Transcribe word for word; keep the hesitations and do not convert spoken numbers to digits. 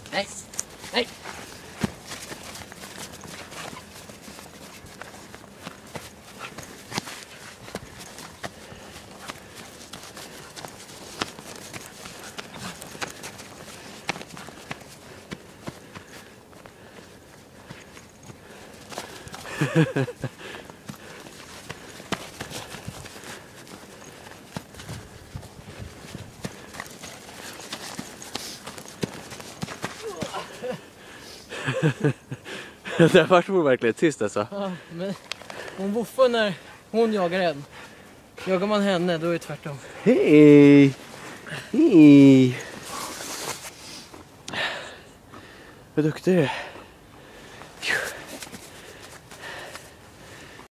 Nej, nej. Det var så verkligen tyst alltså. Ja, men hon voffar när hon jagar en. Jagar man henne, då är det tvärtom. Hej! Hej! Vad duktig du är.